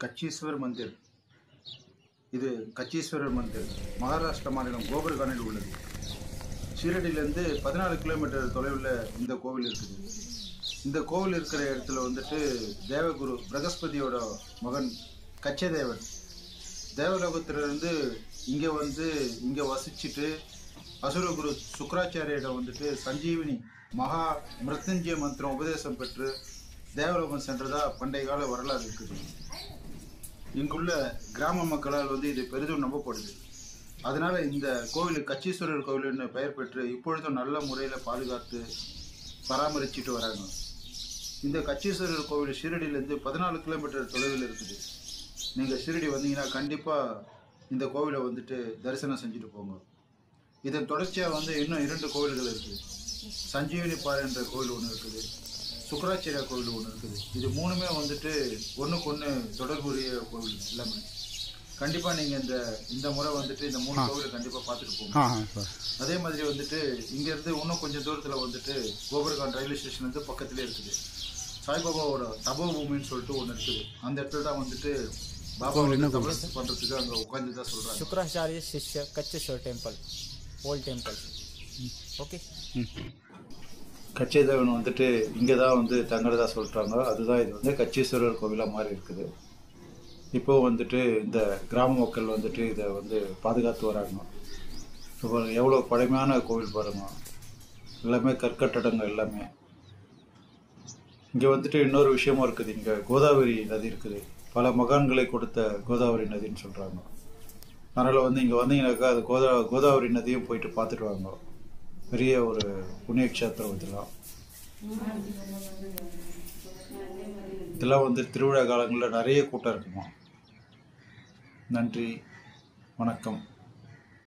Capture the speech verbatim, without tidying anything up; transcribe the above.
கச்சீஸ்வர் மந்திர். இது கச்சீஸ்வரர் மந்திர் மகாராஷ்டிரா மாநிலம் கோபர்கானில் உள்ளது. ஷீரடியிலேருந்து பதினாலு கிலோமீட்டர் தொலைவில் இந்த கோவில் இருக்குது. இந்த கோவில் இருக்கிற இடத்துல வந்துட்டு தேவகுரு பிரகஸ்பதியோட மகன் கச்சதேவன் தேவலோகத்திலிருந்து இங்கே வந்து இங்கே வசிச்சுட்டு அசுரகுரு சுக்கராச்சாரியிடம் வந்துட்டு சஞ்சீவினி மகா மிருத்யுஞ்சய மந்திரம் உபதேசம் பெற்று தேவலோகம் சென்றதா பண்டைய கால வரலாறு இருக்குது. இங்குள்ள கிராம மக்களால் வந்து இது பெரிதும் நம்பப்படுது. அதனால இந்த கோவில் கச்சீஸ்வரர் கோவில்னு பெயர் பெற்று இப்பொழுதும் நல்ல முறையில் பாதுகாத்து பராமரிச்சுட்டு வராங்க. இந்த கச்சீஸ்வரர் கோவில் ஷீரடியிலேருந்து பதினாலு கிலோமீட்டர் தொலைவில் இருக்குது. நீங்கள் ஷீரடி வந்தீங்கன்னா கண்டிப்பாக இந்த கோவிலை வந்துட்டு தரிசனம் செஞ்சுட்டு போங்க. இதன் தொடர்ச்சியாக வந்து இன்னும் இரண்டு கோவில்கள் இருக்குது. சஞ்சீவினி பாறை என்ற கோவில் ஒன்று இருக்குது, சுக்கராச்சாரியா கோவில் ஒன்று இருக்குது. இது மூணுமே வந்துட்டு ஒன்றுக்கு ஒன்று தொடர்புடைய கோவில் எல்லாமே. கண்டிப்பாக நீங்கள் இந்த இந்த முறை வந்துட்டு இந்த மூணு கோவிலை கண்டிப்பாக பார்த்துட்டு போங்க. அதே மாதிரி வந்துட்டு இங்கேருந்து இன்னும் கொஞ்சம் தூரத்தில் வந்துட்டு கோபர்கான் ரயில்வே ஸ்டேஷன் வந்து பக்கத்துலேயே இருக்குது. சாய்பாபாவோட தபோபூமின்னு சொல்லிட்டு ஒன்று இருக்குது. அந்த இடத்துல தான் வந்துட்டு பாபா தபஸ் பண்ணுறதுக்கு அங்கே உட்காந்து தான் சொல்கிறாங்க. சுக்கராச்சாரிய சிஷ்ய Kacheshwar temple, old temple. Okay, Kachadevan வந்துட்டு இங்கே தான் வந்து தங்குறதா சொல்கிறாங்க. அதுதான் இது வந்து கச்சீஸ்வரர் கோவிலாக மாதிரி இருக்குது. இப்போ வந்துட்டு இந்த கிராம மக்கள் வந்துட்டு இதை வந்து பாதுகாத்து வராங்க. இப்போ எவ்வளோ பழமையான கோவில் பாருங்க, எல்லாமே கற்கட்டடங்கள் எல்லாமே. இங்கே வந்துட்டு இன்னொரு விஷயமும் இருக்குது. இங்கே கோதாவரி நதி இருக்குது. பல மகான்களை கொடுத்த கோதாவரி நதின்னு சொல்கிறாங்க. அதனால் வந்து இங்கே வந்தீங்கன்னாக்கா அது கோதா கோதாவரி நதியும் போயிட்டு பார்த்துட்டு வாங்க. பெரிய ஒரு புண்ணிய கஷேத்திரம் இதெல்லாம். இதெல்லாம் வந்து திருவிழா காலங்களில் நிறைய கூட்டம் இருக்குமா. நன்றி, வணக்கம்.